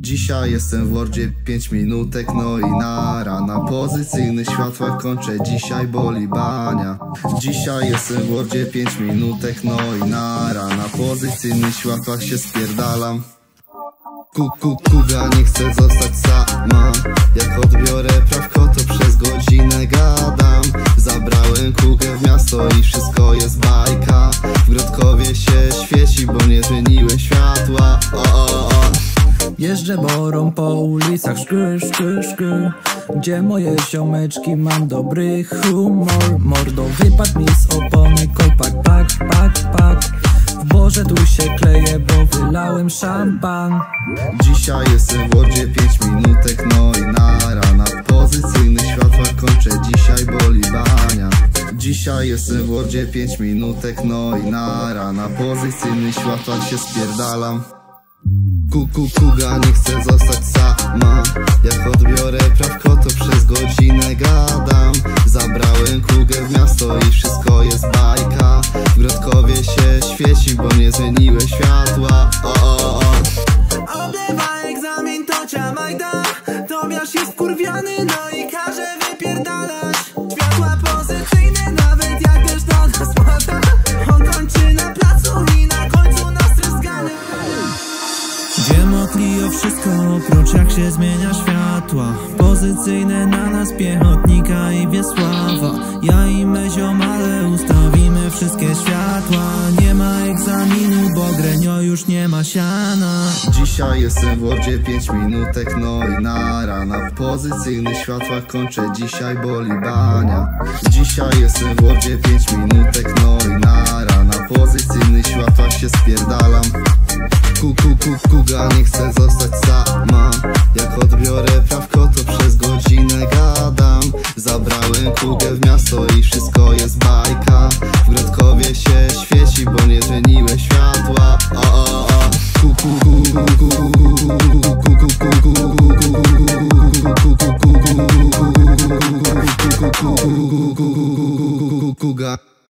Dzisiaj jestem w Wordzie 5 minutek, no i nara. Na pozycyjnych światłach kończę, dzisiaj boli bania. Dzisiaj jestem w Wordzie 5 minutek, no i nara. Na pozycyjnych światłach się spierdalam. Kuga nie chce zostać sama. Jak odbiorę prawko, to przez godzinę gadam. Zabrałem kugę w miasto i wszystko jest bajka. W Grodkowie się świeci, bo nie zmieniłem światła. Jeżdżę borą po ulicach, szky, gdzie moje ziomeczki, mam dobry humor. Mordo, wypadł mi z opony kolpak, pak. W Boże tu się kleję, bo wylałem szampan. Dzisiaj jestem w Wordzie 5 minutek, no i nara. Na pozycyjnych światłach kończę, dzisiaj boli bania. Dzisiaj jestem w Wordzie 5 minutek, no i nara. Na pozycyjnych światłach się spierdalam. Kuga nie chce zostać sama. Jak odbiorę prawko, to przez godzinę gadam. Zabrałem kugę w miasto i wszystko jest bajka. W Grodkowie się świeci, bo nie zmieniłem światła. Oblewa egzamin, to ciamajda. Tobiasz jest wkurwiony, no i każe wypierdalać. Światła pozycyjne, nawet jak też do nas pada. On kończy na placu i na końcu nas rozgania. Wiem o Clio wszystko, oprócz jak się zmienia światła. Pozycyjne na nas piechotnika i Wiesława. Ja i me ziomale ustawimy wszystkie światła. Nie ma egzaminu, bo Grenio już nie ma siana. Dzisiaj jestem w Wordzie 5 minutek, no i nara. Na pozycyjnych światłach kończę, dzisiaj boli bania. Dzisiaj jestem w Wordzie 5 minutek, no i nara. Na pozycyjnych światłach się spierdalam. Kuga nie chce zostać sama. Jak odbiorę prawko, to przez godzinę gadam. Zabrałem kugę w miasto i wszystko jest bajka. W Grodkowie się świeci, bo nie zmieniłem światła.